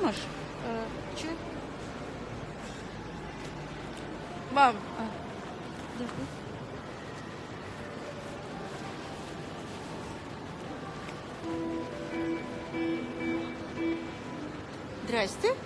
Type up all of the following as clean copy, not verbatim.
Маш? Че? Мам, Здрасте.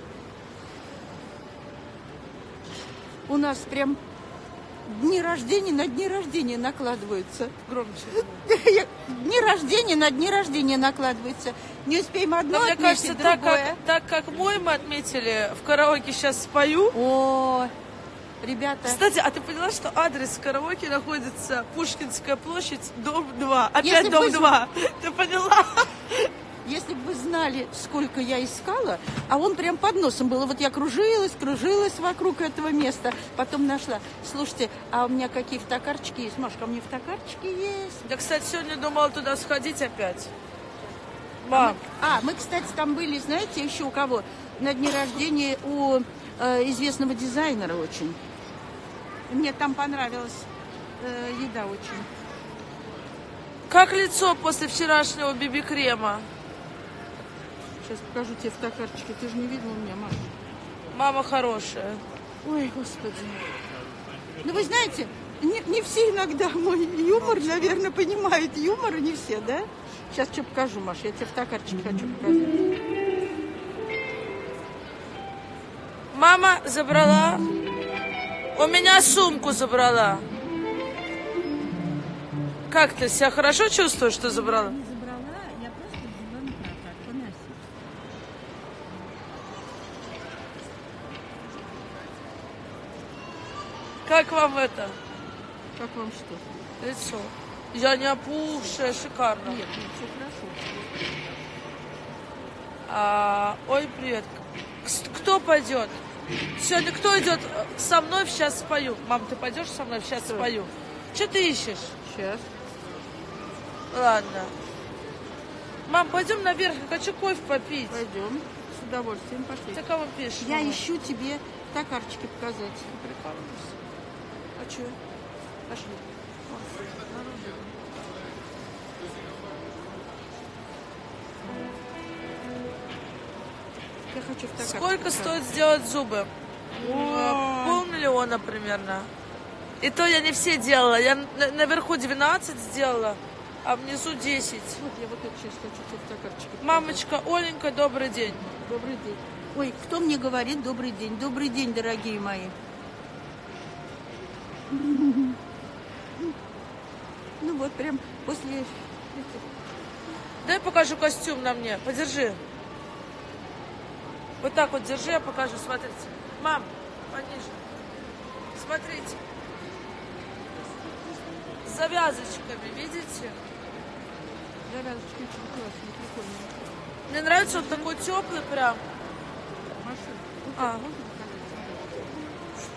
У нас прям дни рождения на дни рождения накладываются. громче. Дни рождения на дни рождения накладываются. Не успеем одно Но мне отметить, кажется, другое. так как мой мы отметили, в караоке сейчас спою. О, ребята. Кстати, а ты поняла, что адрес караоке находится Пушкинская площадь, дом 2. Опять Если дом бы 2. Ты поняла? Если бы вы знали, сколько я искала, а он прям под носом был. Вот я кружилась вокруг этого места, потом нашла. Слушайте, а у меня какие фотокарточки есть? Машка, у меня фотокарточки есть. Я, кстати, сегодня думала туда сходить опять. Мам, Мы, кстати, там были, знаете, еще у кого? На дне рождения у известного дизайнера очень. Мне там понравилась еда очень. как лицо после вчерашнего биби-крема? Сейчас покажу тебе фотокарточки. Ты же не видела меня, Маша. Мама хорошая. Ой, Господи. Ну, вы знаете, не все иногда мой юмор, наверное, понимают юмор, не все, да? Сейчас что покажу, Маша, я тебе фотокарточки хочу показать. Мама забрала, у меня сумку забрала. Как ты себя хорошо чувствуешь, что забрала? Не забрала, я просто взяла на прокат, поносить. Как вам это? Как вам что? Лицо. Я не опухшая, шикарно. Нет, все хорошо. Ой, привет. Кто пойдет? Сегодня кто идет со мной, сейчас спою. Мам, ты пойдешь со мной, сейчас спою. Что ты ищешь? Сейчас. Ладно. Мам, пойдем наверх, я хочу кофе попить. Пойдем. С удовольствием пошли. Ты кому пишешь? Я мама? ищу тебе фотокарточки показать. Прикалываюсь. А что? Пошли. Я хочу фотокарточки Сколько показать. стоит сделать зубы? $500,000 примерно. И то я не все делала. Я наверху 12 сделала, а внизу 10. Вот я вот это сейчас хочу тебе фотокарточки показать. Мамочка, Оленька, добрый день. Добрый день. Ой, кто мне говорит добрый день? Добрый день, дорогие мои. Ну вот прям после... Дай покажу костюм на мне. Подержи. Вот так вот держи, я покажу. Смотрите. Мам, пониже. Смотрите. С завязочками, видите? Завязочки очень классные, прикольные. Мне нравится, он такой теплый прям. Маша, вот А. это можно показать?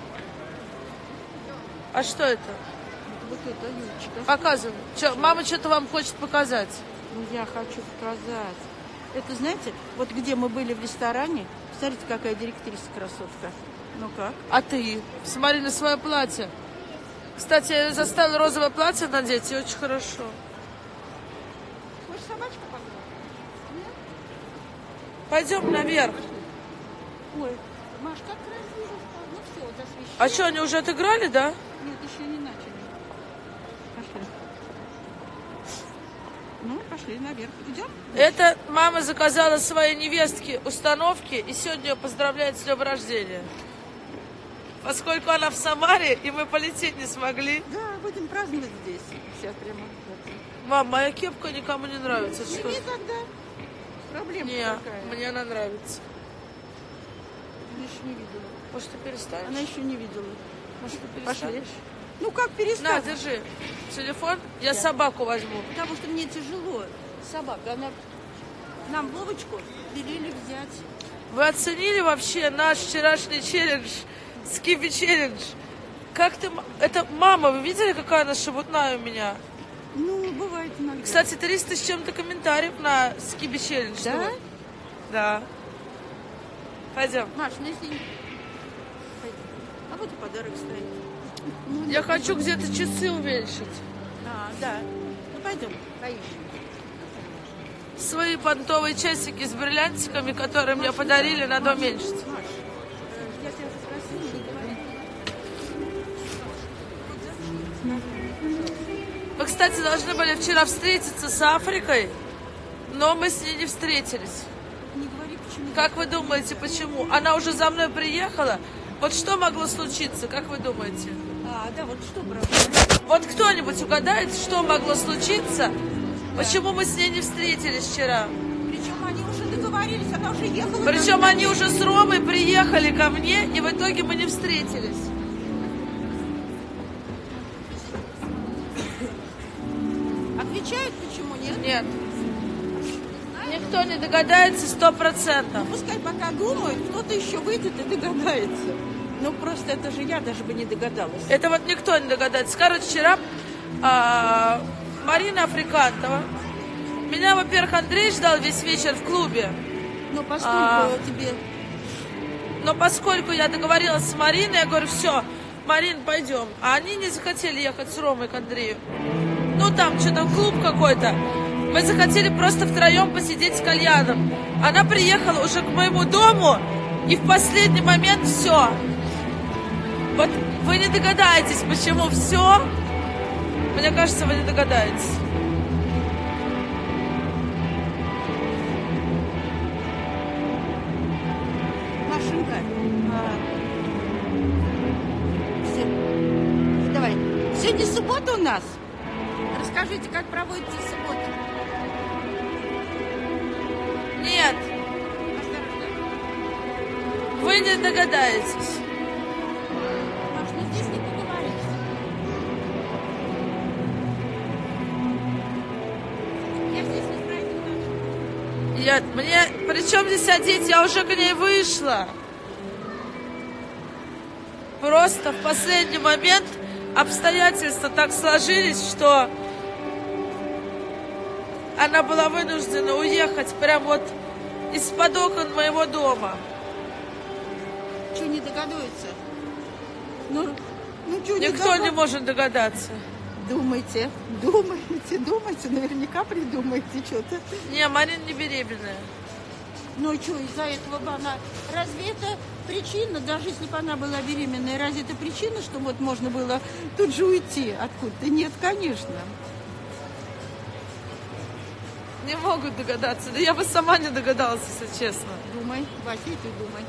А что это? Вот это юбочка. Показывай. Мама что-то вам хочет показать. Ну, я хочу показать. Это, знаете, вот где мы были в ресторане, смотрите, какая директриса красотка. Ну как? А ты? Смотри на свое платье. Кстати, я заставила розовое платье надеть, и очень хорошо. Хочешь собачку погладить? Пойдем наверх. Ой, Маш, как красиво. Ну все, вот освещение. А что, они уже отыграли, да? Нет, еще не начали. Пошли. Ну, пошли наверх. Идем? Это мама заказала своей невестке установки, и сегодня ее поздравляет с днем рождения. Поскольку она в Самаре, и мы полететь не смогли. Да, будем праздновать здесь. Сейчас прямо. Мам, моя кепка никому не нравится. Ну, Что? никогда. Проблема Не, какая. мне она нравится. Она еще не видела. Может, ты перестанешь? Она еще не видела. Может, ты Пошли. перестанешь? Ну, как На, перестать? держи телефон, я собаку возьму. Потому что мне тяжело. Собака, она... Нам Вовочку велели взять. Вы оценили вообще наш вчерашний челлендж, скипи челлендж? Как ты... Это мама, вы видели, какая она шебутная у меня? Ну, бывает иногда. Кстати, 300 с чем-то комментариев на скипи челлендж. Да? Да. Пойдем. Маш, ну если... не- Пойдем. А вот и подарок стоит. Ну, Я хочу где-то часы увеличить. да. Ну, пойдем, поищем. свои понтовые часики с бриллиантиками, которые мне подарили, надо уменьшить. Я тебя спросила, не говори. Мы, кстати, должны были вчера встретиться с Африкой, но мы с ней не встретились. Не говори, почему. Как вы думаете, почему? Она уже за мной приехала. Вот что могло случиться, как вы думаете? Да, вот что, правда? Вот кто-нибудь угадает, что могло случиться? Почему мы с ней не встретились вчера? Причем они уже договорились, она уже ехала. Причем они уже с Ромой приехали ко мне, и в итоге мы не встретились. Отвечают, почему нет? Нет. Никто не догадается 100%. Пускай пока думают, кто-то еще выйдет и догадается. Ну, просто это же я даже бы не догадалась. Это вот никто не догадается. Короче, вчера Марина Африкантова. Меня, во-первых, Андрей ждал весь вечер в клубе. Но поскольку тебе... Но поскольку я договорилась с Мариной, я говорю, все, Марин, пойдем. А они не захотели ехать с Ромой к Андрею. Ну, там что-то клуб какой-то. Мы захотели просто втроем посидеть с кальяном. Она приехала уже к моему дому, и в последний момент все. Вот вы не догадаетесь, почему все. Мне кажется, вы не догадаетесь. Машенька, давай. Сегодня суббота у нас. Расскажите, как проводите субботу? Нет, вы не догадаетесь. Маш, ну здесь не поговоришь. Я здесь не пройду. Нет, мне... Причем здесь одеть? Я уже к ней вышла. Просто в последний момент обстоятельства так сложились, что она была вынуждена уехать прям вот из-под окон моего дома. Что, не догадывается? Ну что, Никто не может догадаться. Думайте, наверняка придумайте что-то. Не, Марина не беременная. Ну что, из-за этого бы она... Разве это причина, даже если бы она была беременная, разве это причина, что вот можно было тут же уйти откуда-то? Нет, конечно. Не могут догадаться. Да я бы сама не догадалась, если честно. Думай, Вася, и ты думай.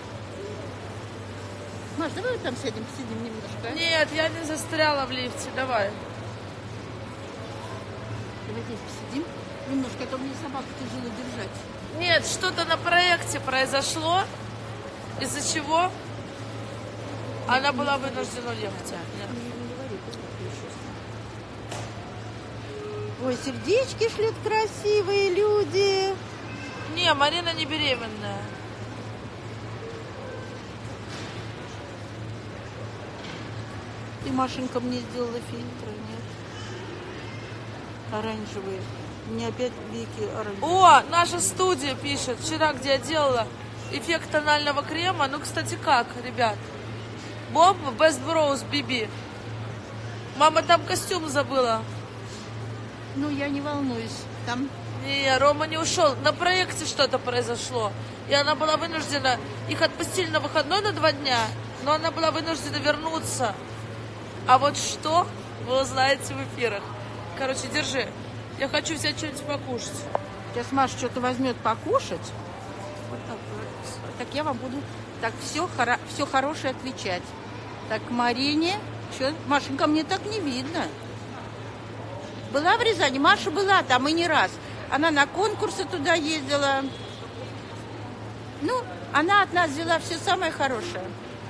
Маш, давай вот там сядем, посидим немножко. Нет, я не застряла в лифте, давай. Давай здесь посидим немножко, а то мне собаку тяжело держать. Нет, что-то на проекте произошло, из-за чего она была вынуждена уехать. Ой, сердечки шлют красивые люди. Не, Марина не беременная. Ты, Машенька, мне сделала фильтры, нет? Оранжевые. Мне опять веки оранжевые. О, наша студия пишет. Вчера, где я делала эффект тонального крема. Ну, кстати, как, ребят? Бомба Best Brows BB. Мама там костюм забыла. Ну, я не волнуюсь. Там... Не, Рома не ушел. На проекте что-то произошло. И она была вынуждена... Их отпустили на выходной на 2 дня. Но она была вынуждена вернуться. А вот что, вы узнаете в эфирах. Короче, держи. Я хочу взять что-нибудь покушать. Сейчас Маша что-то возьмет покушать. Вот так, так я вам буду так все хорошее отвечать. Так, Марине. Что? Машенька, мне так не видно. Была в Рязани? Маша была там и не раз. Она на конкурсы туда ездила. Ну, она от нас взяла все самое хорошее.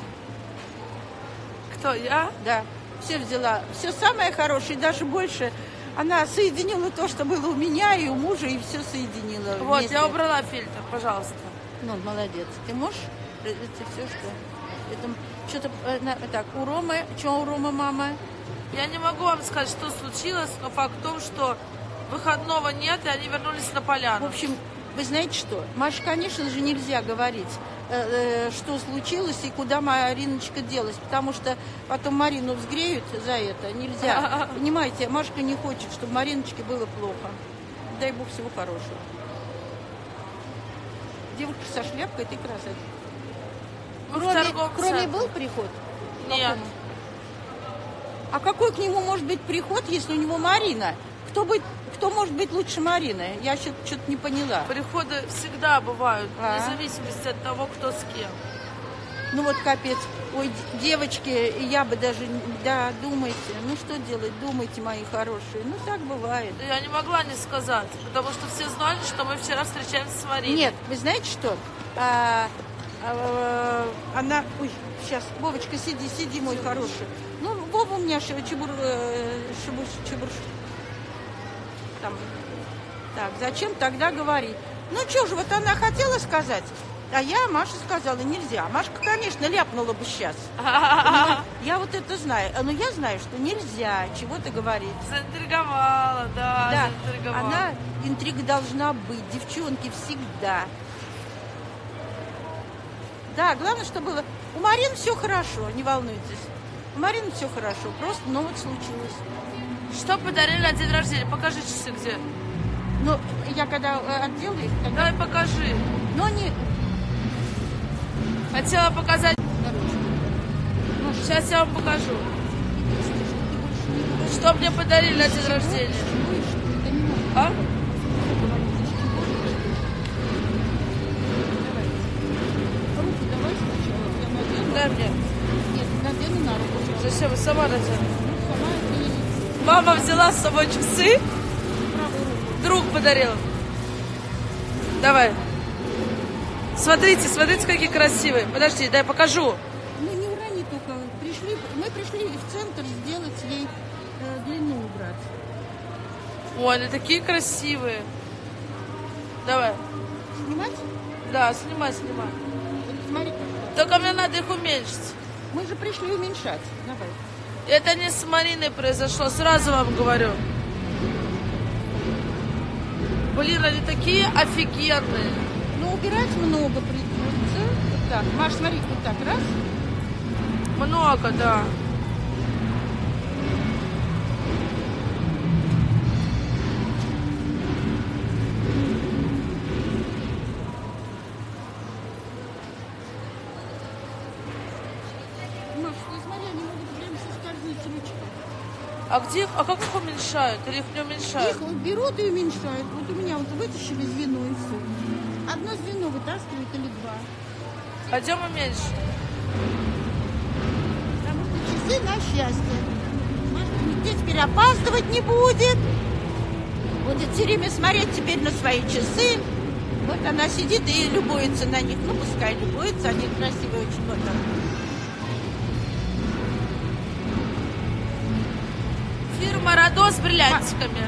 Кто, я? Да, все взяла. Все самое хорошее, и даже больше. Она соединила то, что было у меня и у мужа, и все соединила. Вот, вместе. я убрала фильтр, пожалуйста. Ну, молодец. Ты можешь? Это все, что... Это что-то... Так, у Ромы... Что у Ромы мама? Я не могу вам сказать, что случилось, но факт в том, что выходного нет, и они вернулись на поляну. В общем, вы знаете что? Маша, конечно же, нельзя говорить, что случилось и куда Мариночка делась, потому что потом Марину взгреют за это. Нельзя. Понимаете, Машка не хочет, чтобы Мариночке было плохо. дай бог всего хорошего. Девушка со шляпкой, ты красавица. Кроме был приход? Нет. А какой к нему может быть приход, если у него Марина? Кто может быть лучше Марины? Я что-то не поняла. Приходы всегда бывают, вне зависимости от того, кто с кем. Ну вот капец. Ой, девочки, я бы даже... Да, думайте. Ну что делать? Думайте, мои хорошие. Ну так бывает. Я не могла не сказать, потому что все знали, что мы вчера встречаемся с Мариной. Нет, вы знаете что? Она... Ой, сейчас, Вовочка, сиди, мой хороший. Ну, Вова у меня чебур... Там. Так, зачем тогда говорить? Ну, что же, вот она хотела сказать, а я Маше сказала, нельзя. Машка, конечно, ляпнула бы сейчас. Я вот это знаю. Но я знаю, что нельзя чего-то говорить. Заинтриговала, да, заинтриговала. Она, интрига должна быть. Девчонки всегда. Да, главное, что было. У Марины все хорошо, не волнуйтесь. У Марины все хорошо, просто, ну вот случилось. Что подарили на день рождения? Покажи часы где. Ну, я когда отдела их... Тогда... Давай покажи. Но не... Хотела показать. Сейчас я вам покажу. Что мне подарили на день рождения? А? Дай мне. Нет, надену на руку. Зачем? Сама надену. Мама взяла с собой часы. Друг подарил. Давай. Смотрите, какие красивые. Подожди, дай покажу. Ну не урони только. Мы пришли в центр сделать ей длину убрать. Ой, они такие красивые. Давай. Снимать? Да, снимай. Вот смотри. Только мне надо их уменьшить. Мы же пришли уменьшать. Давай. Это не с Мариной произошло, сразу вам говорю. Блин, они такие офигенные. Ну, убирать много придется. Вот так. Маш, смотри, вот так. Раз. Много, да. Маш, ты смотри, они могут прям соскользнуть ручкой. А как их уменьшают? Или их не уменьшают? Их вот берут и уменьшают. Вот у меня вот вытащили звено и все. Одно звено вытаскивают или два. Пойдем уменьшим. Потому что часы на счастье. Машка нигде теперь опаздывать не будет. Будет все время смотреть теперь на свои часы. Вот она сидит и любуется на них. Ну, пускай любуется, они красивые очень. Вот так. Фирма Радо с бриллиантиками.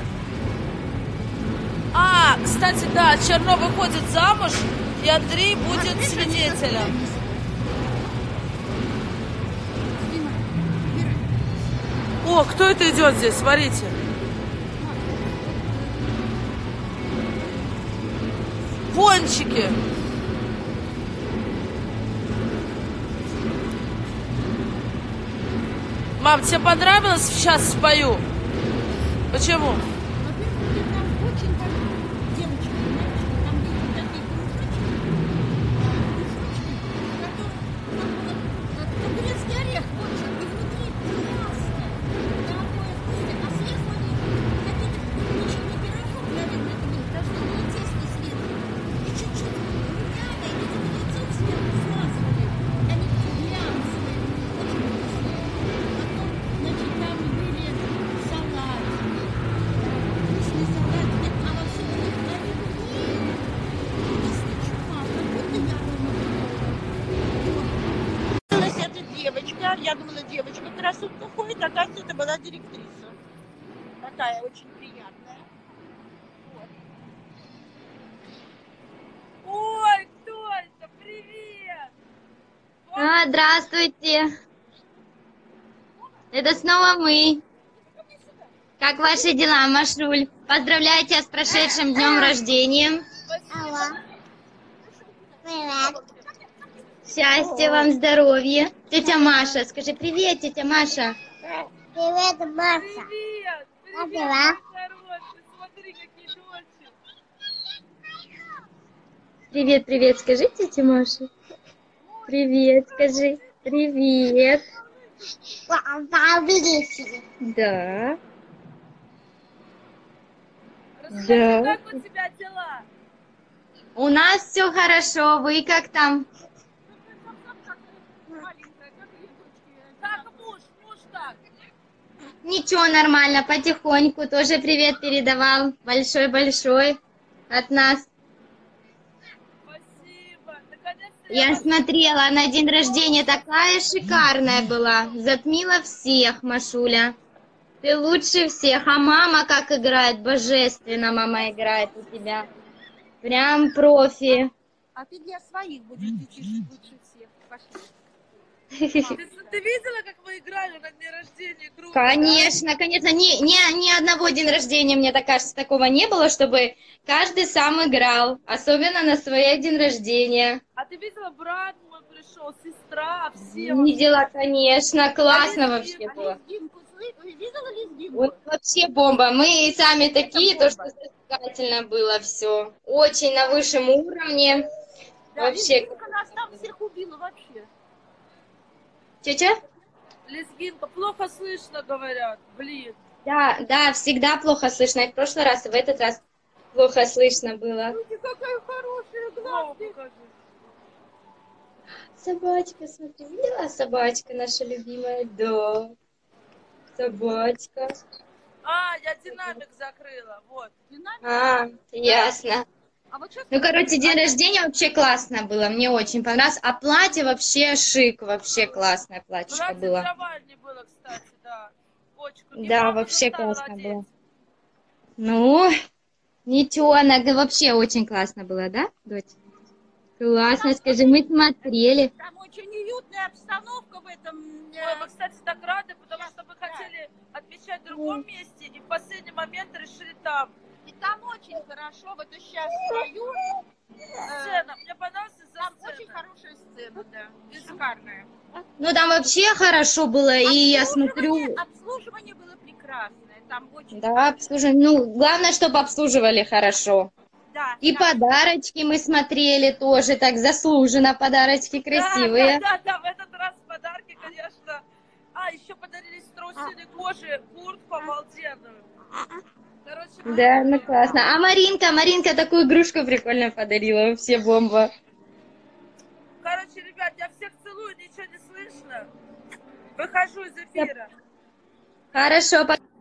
А, кстати, да, Черно выходит замуж, и Андрей будет свидетелем. О, кто это идет здесь? Смотрите. Пончики. Мам, тебе понравилось? Сейчас спою. Почему? Во-первых, там очень девочки, там были такие кружочки, как грецкий орех, очень, и внутри мясо, такое вкусное, а сверху они какие-то печенье пирожок, наверное, это было, даже не тесто сверху, и чуть-чуть румяна, и эти яйцо сверху смазывали, они такие глянцевые, очень вкусные. Потом, значит, там были салатики, вкусный салатик, а во всем них наливные. Вкусный чума, как будто я дома была. Эта девочка, я думала, девочка красотка ходит, оказывается, это была директриса. Такая очень приятная. Вот. Ой, кто это? Привет! Здравствуйте. Это снова мы. Как ваши дела, Машуль? Поздравляю тебя с прошедшим днем рождения. Привет. Счастья вам, здоровья. Тетя Маша, скажи привет, тетя Маша. Привет, Маша. Привет! Как Привет, дела? хороший! Смотри, какие дочери! Привет, привет, скажи тете Маше. Привет, скажи. Привет. Да. Расскажи, Да. как у тебя дела? У нас все хорошо. Вы как там? Как муж как? Ничего, нормально, потихоньку. Тоже привет передавал. Большой-большой от нас. Спасибо. Наконец-то я Я вас... смотрела, на день рождения такая шикарная была. Затмила всех, Машуля. Ты лучше всех. А мама как играет? Божественно мама играет у тебя. Прям профи. А ты для своих будешь детишек лучше всех. Пошли. Ты видела, как мы играли на дне рождения круто? Конечно, конечно. Ни одного день рождения, мне так кажется, такого не было, чтобы каждый сам играл. Особенно на свой день рождения. А ты видела, брат мой пришел, сестра, все. Видела, конечно. Классно А вообще было. Лезгинку видела лезгинку? Вот вообще бомба. Мы и сами такие, то, бомба. что зажигательно было все. Очень на высшем уровне. Да, Вообще. лезгинка нас там всех убила вообще. Тетя? Лезгинка, плохо слышно, говорят. Блин. Да, всегда плохо слышно. И в прошлый раз, и в этот раз плохо слышно было. Слушай, какая хорошая, Вову глазки. покажи. Собачка, смотри, видела собачка наша любимая? Да. Собачка. А, я динамик закрыла, вот. Динамик. Ясно. А вот сейчас... Ну, короче, день рождения вообще классно было. Мне очень понравилось. А платье вообще шик. Вообще классное платьишко Платье было. Навальный было, кстати, да. Очень круто. И Да, мама вообще заставила классно одеть. было. Ну, ничего, она вообще очень классно было, да, дочь? Классно, скажи, мы смотрели. Там очень уютная обстановка в этом... Ой, мы, кстати, так рады, потому что мы хотели отмечать в другом месте, и в последний момент решили там. И там очень хорошо. Вот я сейчас стою. Сцена. Мне понравилась Там за очень сцена. хорошая сцена, да. И шикарная. Ну, там вообще хорошо было, и я смотрю... Обслуживание было прекрасное. Там очень... Да, обслуживание. Ну, главное, чтобы обслуживали хорошо. Да, И да. подарочки мы смотрели тоже, так заслуженно, подарочки красивые. Да, в этот раз подарки, конечно. А, еще подарили струсиной кожи куртку обалденную. Короче, Да, ну классно. А Маринка такую игрушку прикольно подарила, вообще бомба. короче, ребят, я всех целую, ничего не слышно. Выхожу из эфира. Хорошо, пока.